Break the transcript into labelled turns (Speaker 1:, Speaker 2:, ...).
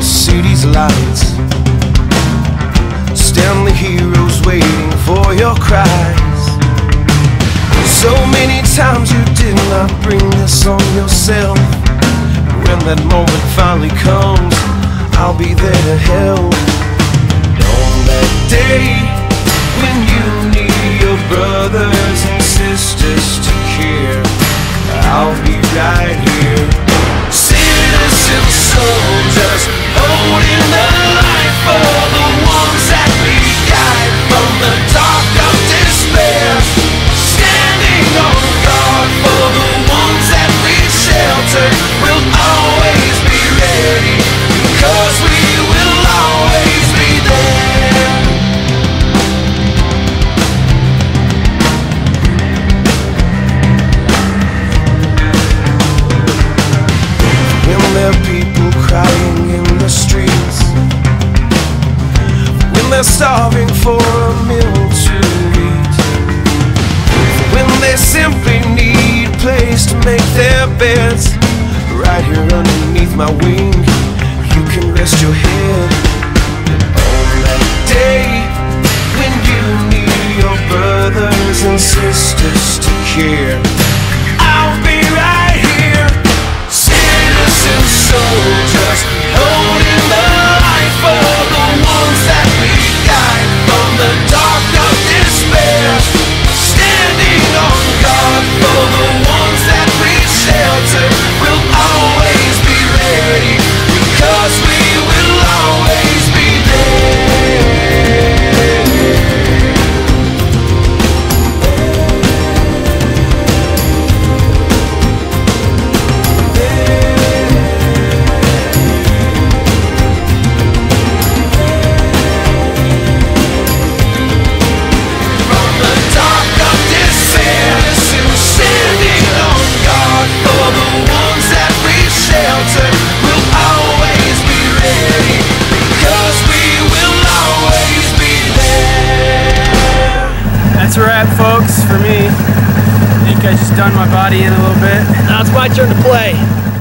Speaker 1: city's lights. Stand the heroes waiting for your cries. So many times you did not bring this on yourself. When that moment finally comes, I'll be there to help. And on that day when you need your brothers and sisters to care, I'll be right here. Citizen soldiers holding the light for the ones that we guide from the dark of despair. Standing on guard for the ones that we shelter. We'll always be ready, 'cause we will always be there. When there are people crying in the streets, when they're starving for a meal to eat, when they simply need a place to make their beds, right here underneath my wing, you can rest your head. And on that day when you need your brothers and sisters to care, I'll be right here. Citizen soldiers holding the light for the ones that we guide from the dark of despair. Standing on guard for the ones that we shelter. We'll always be ready, because we will always be there. From the dark of despair, standing on guard for the ones that we shelter. We'll always be ready, because we will always be there.
Speaker 2: That's a wrap, folks, for me. I think I just done my body in a little bit.
Speaker 3: Now it's my turn to play.